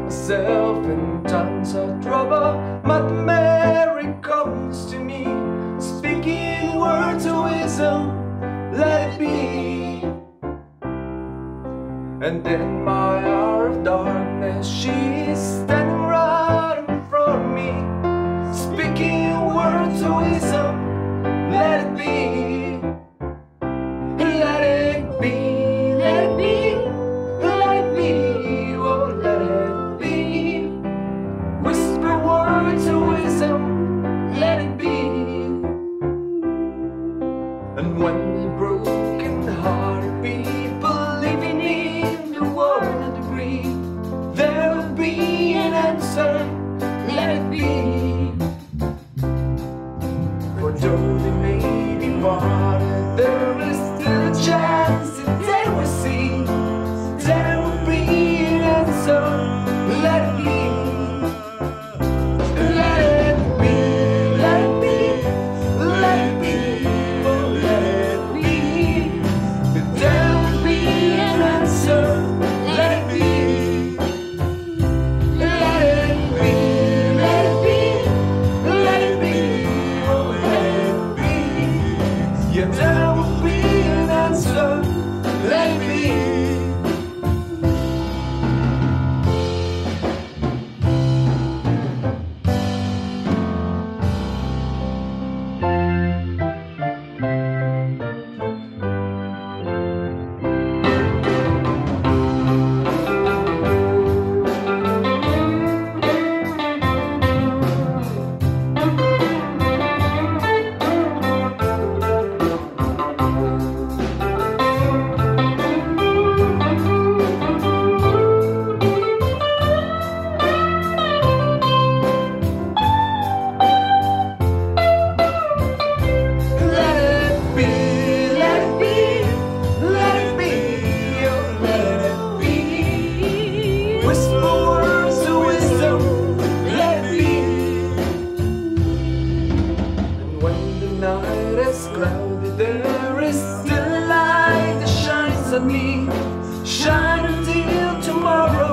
myself in tons of trouble. Mother Mary comes to me, speaking words of wisdom, let it be. And in my hour of darkness, she's standing right in front of me, speaking words of wisdom, let it be. Let it be, let it be, let it be, oh let it be. Whisper words of wisdom, let it be. And when the broken-hearted people living in the world agree, there will be an answer, let it be. For though they may be parted, there is still a chance that they will see. There will be an answer, let it be. Let it be, let it be, let it be, oh let it be. There will be an answer, let it be. Let it be, let it be, let it be, oh let it be. Yeah, there will be an answer, let it be. Cloudy, there is still a light that shines on me, shine until tomorrow.